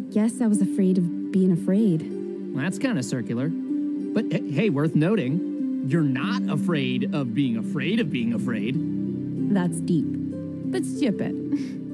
guess I was afraid of being afraid. That's kind of circular. But hey, worth noting, you're not afraid of being afraid of being afraid. That's deep. But skip it.